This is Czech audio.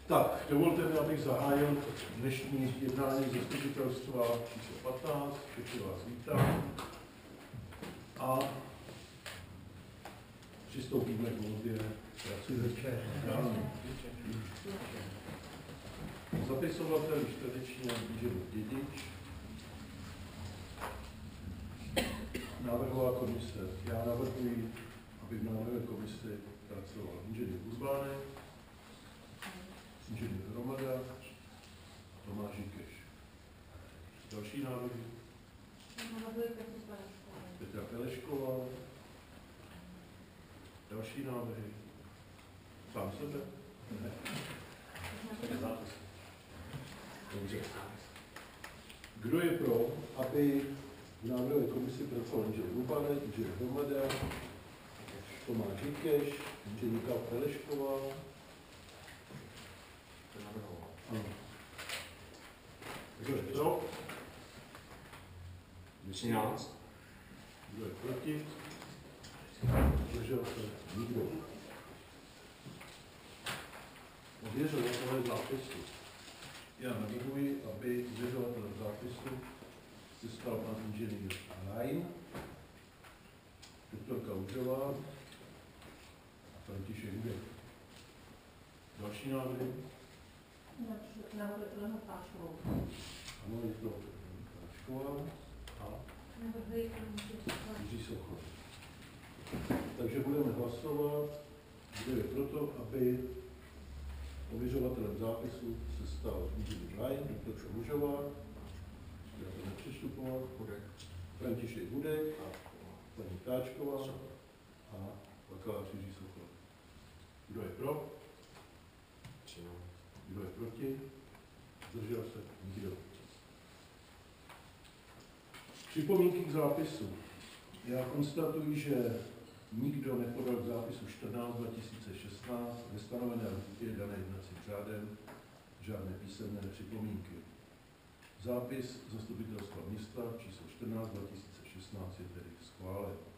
Tak, dovolte mi, abych zahájil dnešní jednání zastupitelstva číslo 15. Všechny vás vítám. A přistoupíme k volbě pracujících. Zapisovatel již tradičně Jiří Dědič. Návrhová komise. Já navrhuji, aby v návrhové komisi pracoval inženýr Uzbánek, inženýr Hromada a Tomáš Žikeš. Další návrhy? Petra Pelešková. Další návrhy? Sám sebe? Ne. Dobře. Kdo je pro, aby v návrhové komisi pracoval inženýr Uzbánek, inženýr Hromada, Tomáš Žikeš, inženýrka Pelešková? Kdo je pro? 13. Kdo je proti? Zdržel se nikdo. Ověřovatelé zápisu. Já navrhuji, aby ověřovatelem zápisu se stal pan inženýr Lajn, doktorka Užová a František Hudek. Další návrhy? Ano, je to Páčková a Jiří Sochor. Takže budeme hlasovat, kdo je proto, aby ověřovatelem zápisu se stal inženýr Lajn, doktorka Užová, já to nepřečtu po, František Hudek, paní Táčková a bakalář Jiří Sochor. Kdo je pro? Kdo je proti? Zdržel se nikdo. Připomínky k zápisu. Já konstatuji, že nikdo nepodal k zápisu 14/2016 ve stanovené lhůtě dané jednacím řádem žádné písemné připomínky. Zápis zastupitelstva města číslo 14/2016 je tedy schválen.